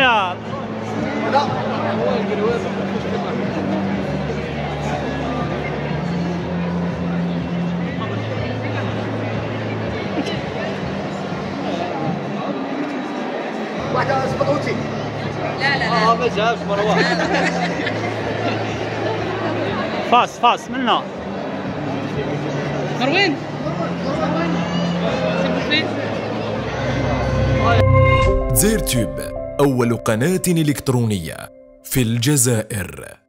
لا واحدة سباطوتي. لا ما جابش مروان. فاس منا مروان. دزاير تيوب، أول قناة إلكترونية في الجزائر.